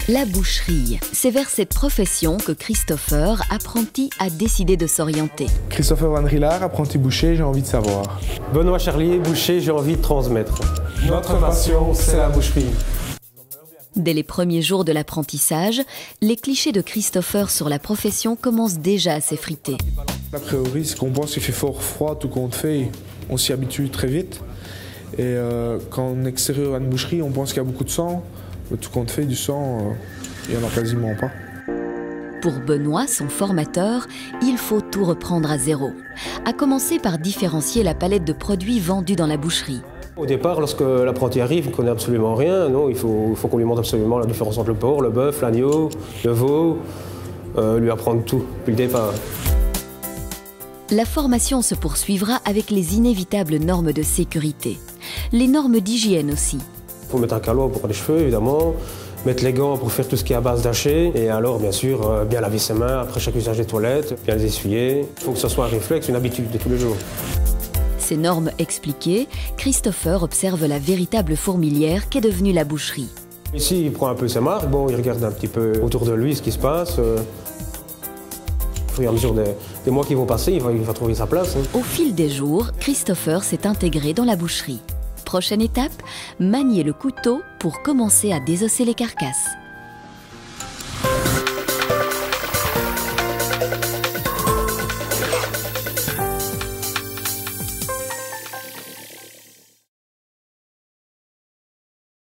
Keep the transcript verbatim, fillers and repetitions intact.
La boucherie, c'est vers cette profession que Christopher, apprenti, a décidé de s'orienter. Christopher Van Rillard, apprenti boucher, j'ai envie de savoir. Benoît Charlier, boucher, j'ai envie de transmettre. Notre passion, c'est la boucherie. Dès les premiers jours de l'apprentissage, les clichés de Christopher sur la profession commencent déjà à s'effriter. A priori, c'est qu'on pense qu'il fait fort froid, tout compte fait, on s'y habitue très vite. Et euh, quand on est extérieur à une boucherie, on pense qu'il y a beaucoup de sang. Mais tout compte fait, du sang, euh, il n'y en a quasiment pas. Pour Benoît, son formateur, il faut tout reprendre à zéro. À commencer par différencier la palette de produits vendus dans la boucherie. Au départ, lorsque l'apprenti arrive, il ne connaît absolument rien. Non, il faut, il faut qu'on lui montre absolument la différence entre le porc, le bœuf, l'agneau, le veau, euh, lui apprendre tout depuis le départ. La formation se poursuivra avec les inévitables normes de sécurité. Les normes d'hygiène aussi. Il faut mettre un calot pour les cheveux, évidemment, mettre les gants pour faire tout ce qui est à base d'haché, et alors, bien sûr, euh, bien laver ses mains après chaque usage des toilettes, bien les essuyer. Il faut que ce soit un réflexe, une habitude de tous les jours. Ces normes expliquées, Christopher observe la véritable fourmilière qu'est devenue la boucherie. Ici, il prend un peu ses marques, bon, il regarde un petit peu autour de lui ce qui se passe. Euh, au fur et à mesure des, des mois qui vont passer, il va, il va trouver sa place. Hein. Au fil des jours, Christopher s'est intégré dans la boucherie. Prochaine étape, manier le couteau pour commencer à désosser les carcasses.